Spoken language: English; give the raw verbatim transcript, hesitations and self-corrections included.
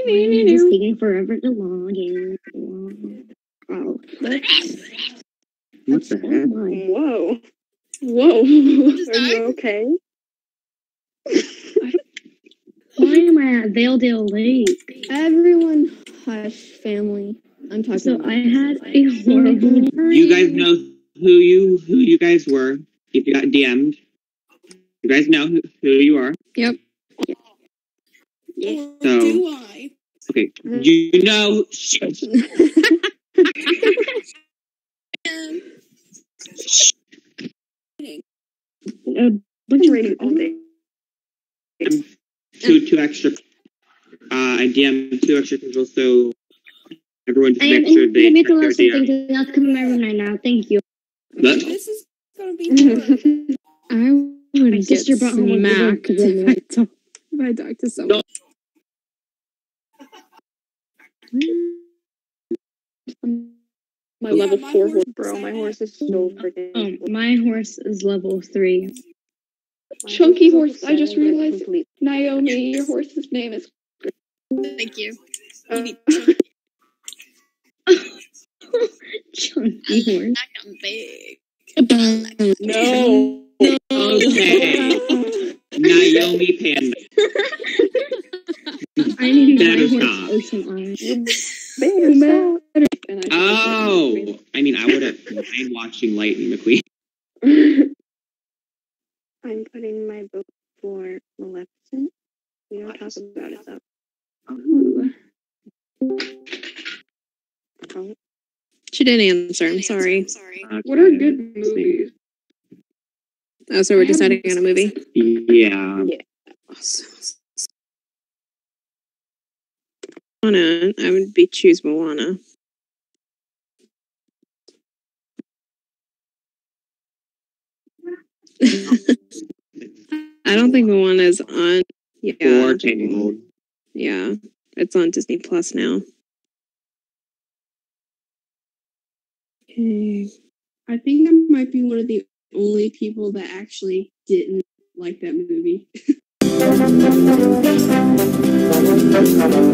It's taking forever to log in. Oh. What the heck? Whoa. Whoa. Are you okay? Why am I at Valedale Lake? Everyone, hush, family. I'm talking. So about I had a horrible dream. You guys know who you who you guys were. If you got D M'd, you guys know who, who you are. Yep. Yeah. So, do I? okay, you know. Shit. A bunch of Rating all day. Two two extra. Uh, I D M'd two extra people, so everyone just I am make sure they gonna make check a their list D of M. things that's coming my room right now. Thank you. But, This is gonna be fun. I would My get sister brought home a smacked little if I talk, if I talk to someone. My Yeah, level my four horse horse, is bro. the My same horse is so freaking. Um, my horse is level three. My Chunky horse horse, is I just seven, but it's realized- complete. Naomi, your horse's name is. Thank you. Uh, You need to Chunky horse. I'm big. no. okay, Naomi Panda. I need my Better horse stop. Ocean Eye. Better stop. And I Oh, I mean, I would have mind watching Lightning McQueen. I'm putting my vote for Maleficent. We don't talk about it though. Ooh. Oh, She didn't answer. I'm sorry. Sorry. What are good movies? Oh, so we're deciding on a movie. Yeah. Moana. I would be choose Moana. I don't think Moana's on. Yeah. Or Tangled. Yeah. It's on Disney Plus now. Okay. I think I might be one of the only people that actually didn't like that movie.